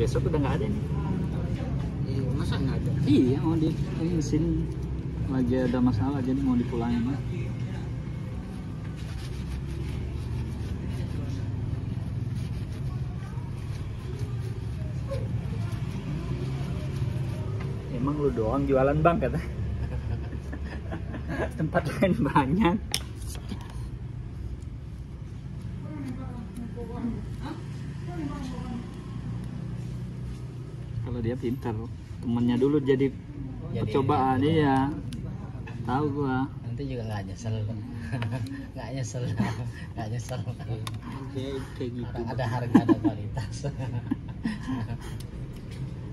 besok udah nggak ada nih. Masa nggak ada? Iya, mau di mesin lagi ada masalah jadi mau dipulangin. Emang lu doang jualan bang kata? Tempat lain banyak. Kalau dia pintar, temennya dulu jadi percobaan dia. Tahu gua. Nanti juga nggak nyesel. Nggak nyesel. Nggak nyesel. Kayak gitu. Ada harga, ada kualitas.